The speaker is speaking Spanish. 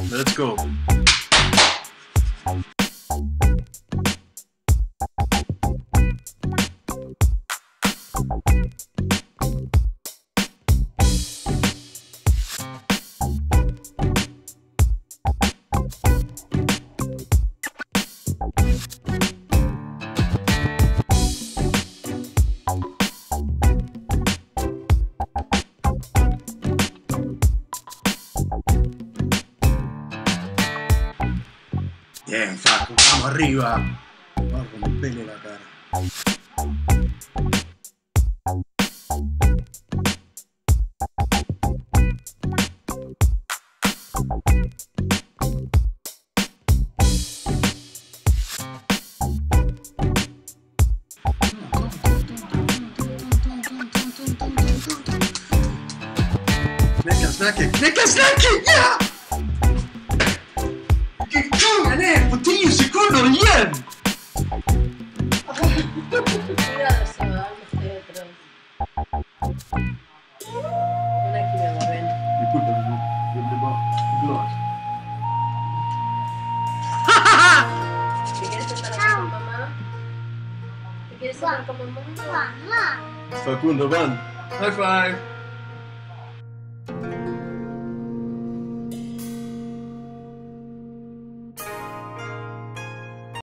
Let's go. Bien, Facu, vamos arriba. Vamos a romperle la cara. Knäcka snacket, ja! Vilken kung han är på 10 sekunder igen! Cuidado, Seba, no estoy atrás. Ven aquí, mi amor, ven. Disculpa, yo te voy glad. ¿Te quieres sentar acá con mamá? ¿Te quieres sentar con mamá? Facundo, van. High five.